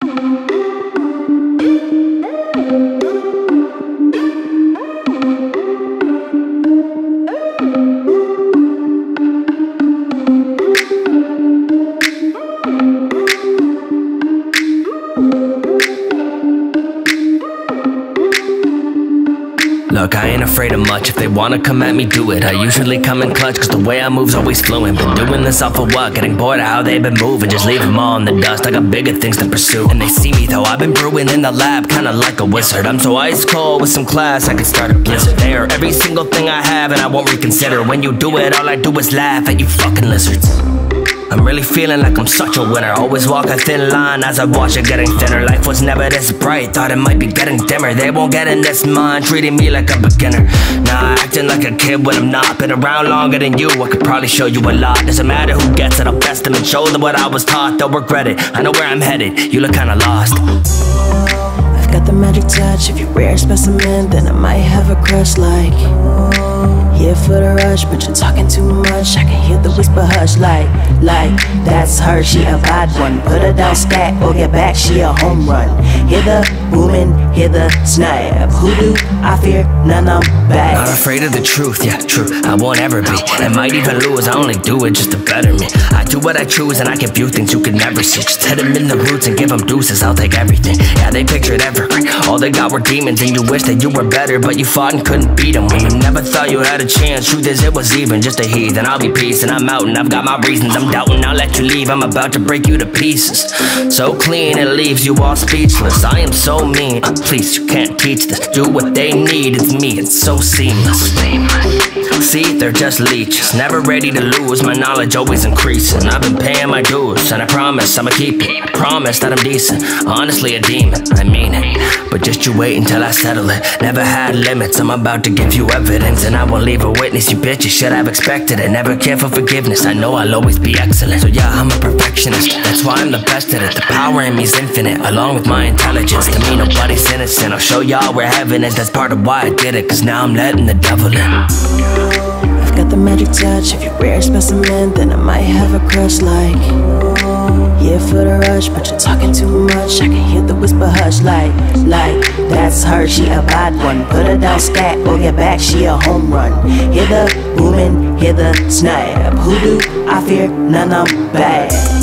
Look, I ain't afraid of much. If they wanna come at me, do it. I usually come in clutch, cause the way I move's always fluent. Been doing this off of what? Getting bored of how they've been moving. Just leave them all in the dust, I got bigger things to pursue. And they see me though, I've been brewing in the lab, kinda like a wizard. I'm so ice cold with some class, I could start a blizzard. They are every single thing I have and I won't reconsider. When you do it, all I do is laugh at you fucking lizards. I'm really feeling like I'm such a winner. Always walk a thin line as I watch it getting thinner. Life was never this bright, thought it might be getting dimmer. They won't get in this mind, treating me like a beginner. Nah, acting like a kid when I'm not. Been around longer than you, I could probably show you a lot. Doesn't matter who gets it, I'll best them and show them what I was taught. They'll regret it, I know where I'm headed, you look kinda lost. I've got the magic touch, if you're rare specimen, then I might have a crush like here for the rush, but you're talking too much. I can hear the whisper hush like that's her, she a bad one. Put her down scat or get back, she a home run. Hear the booming, hear the snap. Who do I fear? None, I'm bad. Not afraid of the truth, yeah, true, I won't ever be. I might even lose, I only do it just to better me. I do what I choose and I can view things you could never see. Just hit them in the roots and give them deuces, I'll take everything. Yeah, they pictured evergreen, all they got were demons. And you wish that you were better, but you fought and couldn't beat them. When you never thought you had a chance, truth is it was even just a heathen. I'll be peace and I'm out and I've got my reasons. I'm doubting, I'll let you leave, I'm about to break you to pieces. So clean, it leaves you all speechless. I am so mean, please, you can't teach this. Do what they need, it's me, it's so seamless. See, they're just leeches, never ready to lose, my knowledge always increasing. I've been paying my dues, and I promise I'ma keep it. Promise that I'm decent, honestly a demon, I mean it. But just you wait until I settle it. Never had limits, I'm about to give you evidence. And I won't leave a witness, you bitches should have expected it. Never care for forgiveness, I know I'll always be excellent. So yeah, I'm a perfectionist, that's why I'm the best at it. The power in me's infinite, along with my intelligence. To me nobody's innocent, I'll show y'all where heaven is. That's part of why I did it, cause now I'm letting the devil in. I've got the magic touch, if you're rare specimen, then I might have a crush like here for the rush, but you're talking too much. I can hear the whisper hush like that's her, she a bad one. Put her down scat or get back, she a home run. Hear the booming, hear the snap. Who do I fear? None, I'm bad.